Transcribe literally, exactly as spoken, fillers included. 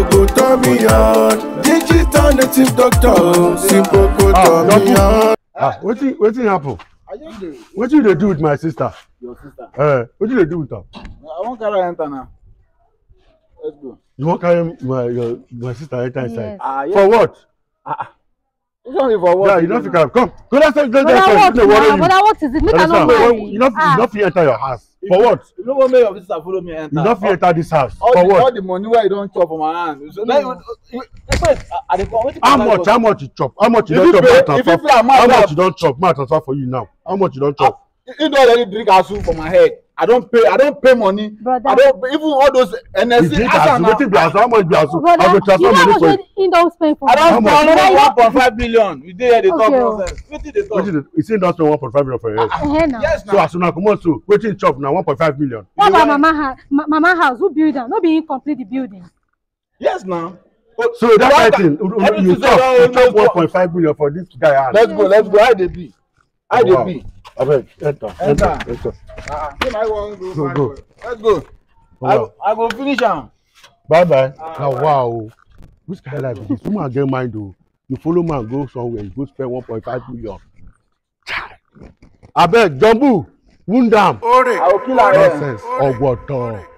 Simple Tommy on. Digital native doctor. Simple Tommy on. Ah, what thing, what thing happen? I just do. What you dey do with my sister? Your sister. Eh, what you dey do with her? I won't carry her enter now. Let's go. You wan carry my your, my sister enter inside? Yes. Ah, yes. For what? Ah, this one is for what? Yeah, you don't fit carry. Come, go downstairs, go But downstairs. what You dey worry now? you. But what is it? Make I not Understand? marry. You not Ah. you not fit enter your house. For what? You know what make your sister follow me enter? You not fit enter this house. all For the, all what? the money where you don't chop from my hand. So now you, you, you wait, I dey come. Wetin How come much? How much you chop? How much you If don you chop? pay- Ma if you transfer. pay amount How that- much you don chop? Ma transfer for you now. How much you don chop? You don't already drink asu for my head. I don't pay. I don't pay money. Brother. I don't even all those N S You C. drink ask azu. am now. Wetin be azu? How much be azu? Brother, I go you transfer know money how for much you. he don spend for I me? How don't much? spend Brother, you one point five million. You dey here dey talk Okay, oh. nonsense. Wetin dey talk? Wetin dey? You say don spend one point five million for your head. Eh, now. Yes, So na. as una comot so, wetin you chop na one point five million. What You about want- mama house? Ma mama house, who build am? No be him complete the building. Yes, na. So that kind thing, you- you Everything you say chop, don you almost chop one go- point five million for this guy hand. Let's go. Let's go. How dey be? How dey Wow. be? Abeg, enter, enter, Enter. enter. Ah, say na you wan go. Go, fine go. boy. Let's go. I go I go finish am. Bye bye. Ah, Now bye. wow, which kind of life be this? Woman get mind o. You follow man go somewhere, you go spend one point five million. Chai. Abeg, Jumbo, wound am. Ore. I will kill her here. Nonsense, ọgbọtọ.